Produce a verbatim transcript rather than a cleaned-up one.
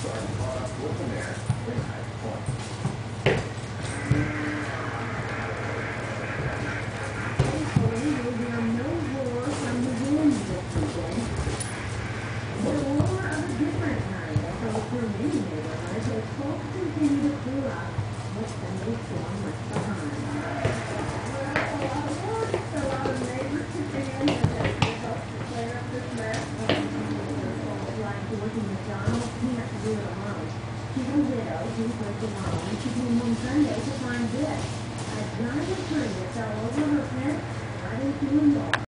She's a widow, she's working alone, she came home Sunday to find this. A giant tree that fell over her fence right into a yard.